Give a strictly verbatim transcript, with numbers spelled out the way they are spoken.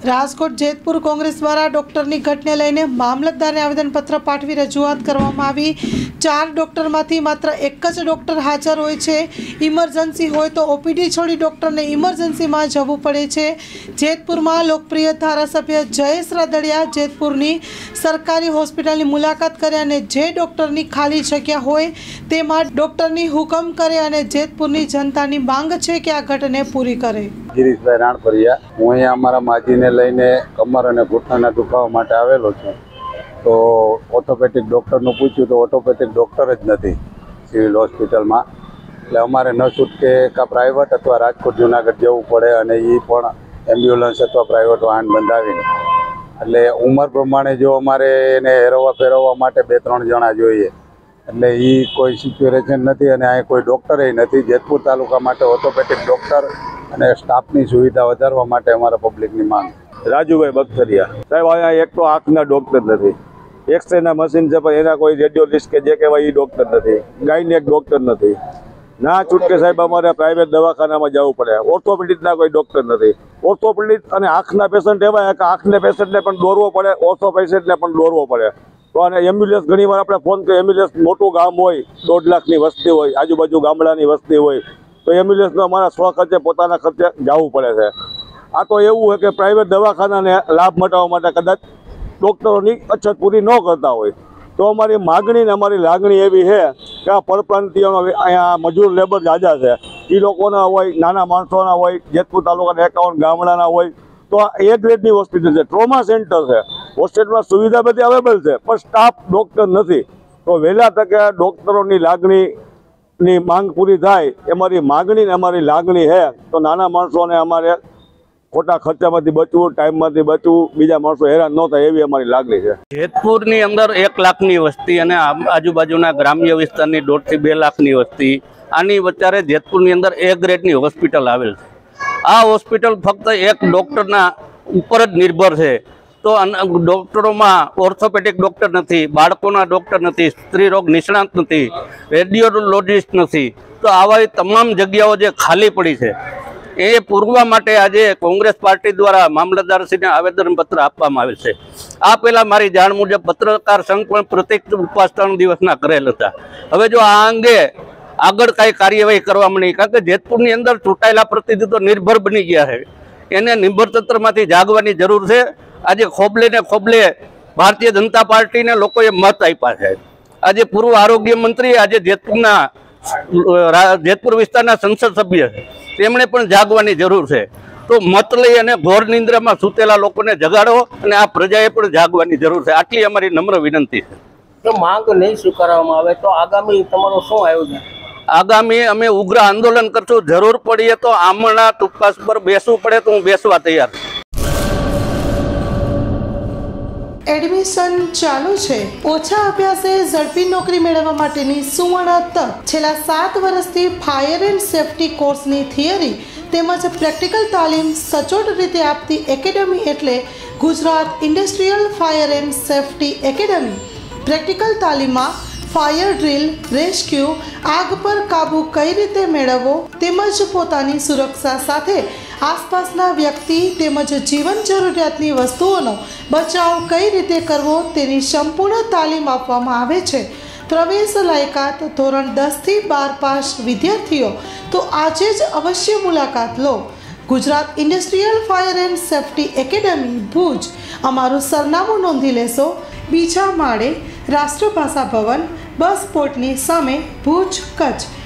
રાજકોટ જેતપુર કોંગ્રેસ દ્વારા ડોક્ટરની ઘટને લઈને મામલતદારને આવેદનપત્ર પાઠવી રજૂઆત કરવામાં આવી। ચાર ડોક્ટરમાંથી માત્ર એક જ ડોક્ટર હાજર હોય છે। ઇમરજન્સી હોય તો ઓપીડી છોડી ડોક્ટરને ઇમરજન્સીમાં જવું પડે છે। જેતપુરમાં લોકપ્રિય ધારાસભ્ય જયેશ રાદડિયા જેતપુરની સરકારી હોસ્પિટલની મુલાકાત કરે અને જે ડોક્ટરની ખાલી જગ્યા હોય તેમાં ડોક્ટરની હુકમ કરે અને જેતપુરની જનતાની માંગ છે કે આ ઘટને પૂરી કરે। ગિરીશભાઈ રાણપરિયા, હું અહીંયા અમારા માજીને લઈને કમર અને ઘૂંટણના દુખાવા માટે આવેલો છું। તો ઓર્થોપેડિક ડૉક્ટરનું પૂછ્યું તો ઓર્થોપેડિક ડૉક્ટર જ નથી સિવિલ હોસ્પિટલમાં, એટલે અમારે ન છૂટકે કાં પ્રાઇવેટ અથવા રાજકોટ જુનાગઢ જવું પડે, અને એ પણ એમ્બ્યુલન્સ અથવા પ્રાઇવેટ વાહન બંધાવીને। એટલે ઉંમર પ્રમાણે જો અમારે એને હેરવવા ફેરવવા માટે બે ત્રણ જણા જોઈએ, એટલે એ કોઈ સિચ્યુએશન નથી અને અહીં કોઈ ડૉક્ટરે નથી। જેતપુર તાલુકા માટે ઓર્થોપેડિક ડૉક્ટર અને સ્ટાફની સુવિધા વધારવા માટે અમારા પબ્લિકની માંગ। રાજુભાઈ બગસરિયા સાહેબ, અહીંયા એક તો આંખના ડૉક્ટર નથી, એક્સરેના મશીન છે પણ એના કોઈ રેડિયોલિસ્ટ કે જે કહેવાય એ ડૉક્ટર નથી, ગાયનેક ડૉક્ટર નથી। ના છૂટકે સાહેબ અમારે પ્રાઇવેટ દવાખાનામાં જવું પડે। ઓર્થોપેડિકના કોઈ ડૉક્ટર નથી। ઓર્થોપેડિક અને આંખના પેશન્ટ એવા કે આંખના પેશન્ટને પણ દોરવો પડે, ઓર્થો પેશન્ટને પણ દોરવો પડે। તો અને એમ્બ્યુલન્સ ઘણી વાર આપણે ફોન કરીએ, એમ્બ્યુલન્સ મોટું ગામ હોય, દોઢ લાખની વસ્તી હોય, આજુબાજુ ગામડાની વસ્તી હોય, તો એમ્બ્યુલન્સમાં અમારા સ્વ ખર્ચે પોતાના ખર્ચે જવું પડે છે। આ તો એવું હોય કે પ્રાઇવેટ દવાખાનાને લાભ મટાવવા માટે કદાચ ડૉક્ટરોની અછત પૂરી ન કરતા હોય, તો અમારી માગણી ને અમારી લાગણી એવી છે કે આ પરપ્રાંતિયોનો અહીંયા મજૂર લેબર જાજા છે, એ લોકોના હોય, નાના માણસોના હોય, જેતપુર તાલુકાના એકાવન ગામડાના હોય, તો આ એ ગ્રેડની હોસ્પિટલ છે, ટ્રોમા સેન્ટર છે, હોસ્પિટલમાં સુવિધા બધી અવેલેબલ છે, પણ સ્ટાફ ડૉક્ટર નથી। તો વહેલા તકે ડૉક્ટરોની લાગણી ની માંગ પૂરી થાય એ મારી માગણી ને અમારી લાગણી છે। તો નાના માણસોને અમારે ખોટા ખર્ચામાંથી બચવું, ટાઈમમાંથી બચવું, બીજા માણસો હેરાન ન થાય એવી અમારી લાગણી છે। જેતપુરની અંદર એક લાખની વસ્તી અને આજુબાજુના ગ્રામ્ય વિસ્તારની દોઢથી બે લાખની વસ્તી, આની વચ્ચે જેતપુરની અંદર એ ગ્રેડની હોસ્પિટલ આવેલ છે। આ હોસ્પિટલ ફક્ત એક ડૉક્ટરના ઉપર જ નિર્ભર છે। તો ડૉક્ટરોમાં ઓર્થોપેડિક ડૉક્ટર નથી, બાળકોના ડૉક્ટર નથી, સ્ત્રી રોગ નિષ્ણાત નથી, રેડિયોલોજિસ્ટ નથી। તો આવા તમામ જગ્યાઓ જે ખાલી પડી છે એ પૂરવા માટે આજે કોંગ્રેસ પાર્ટી દ્વારા મામલતદારશ્રીને આવેદનપત્ર આપવામાં આવેલ છે। આ પહેલાં મારી જાણ મુજબ પત્રકાર સંઘ પણ પ્રત્યેક ઉપવાસ ત્રણ દિવસના કરેલ હતા। હવે જો આ અંગે આગળ કાંઈ કાર્યવાહી કરવામાં નહીં, કારણ કે જેતપુરની અંદર ચૂંટાયેલા પ્રતિનિધિઓ નિર્ભર બની ગયા છે, એને નિર્ભરતંત્રમાંથી જાગવાની જરૂર છે। આજે ખોબલે ને ખોબલે ભારતીય જનતા પાર્ટીને લોકોએ મત આપ્યા છે। આજે પૂર્વ આરોગ્ય મંત્રી આજે જેતપુરના જેતપુર વિસ્તારના સંસદ સભ્ય છે, તેમણે પણ જાગવાની જરૂર છે। તો મત લઈ અને ઘોર નિંદ્રામાં સૂતેલા લોકોને જગાડો અને આ પ્રજાએ પણ જાગવાની જરૂર છે, આટલી અમારી નમ્ર વિનંતી છે। જો માંગ નહીં સ્વીકારવામાં આવે તો આગામી તમારો શું આયોજન? આગામી અમે ઉગ્ર આંદોલન કરશું, જરૂર પડીએ તો આમણા તુક્કાસ પર બેસવું પડે તો હું બેસવા તૈયાર છું। એડમિશન ચાલુ છે। ઓછા અભ્યાસે ઝડપી નોકરી મેળવવા માટેની સુવર્ણ તક। છેલ્લા સાત વર્ષથી ફાયર એન્ડ સેફટી કોર્સની થિયરી તેમજ પ્રેક્ટિકલ તાલીમ સચોટ રીતે આપતી એકેડમી એટલે Gujarat industrial fire and safety academy. Practical તાલીમમાં ફાયર ડ્રીલ, રેસ્ક્યુ, આગ પર કાબૂ કઈ રીતે મેળવવો તેમજ પોતાની સુરક્ષા સાથે આસપાસના વ્યક્તિ તેમજ જીવન જરૂરિયાતની વસ્તુઓનો બચાવ કઈ રીતે કરવો તેની સંપૂર્ણ તાલીમ આપવામાં આવે છે। પ્રવેશ લાયકાત ધોરણ દસથી બાર પાસ વિદ્યાર્થીઓ તો આજે જ અવશ્ય મુલાકાત લો। Gujarat industrial fire and safety academy Bhuj. અમારું સરનામું નોંધી લેશો, બીજા માળે, રાષ્ટ્રભાષા ભવન, બસ પોર્ટની સામે, ભુજ, કચ્છ।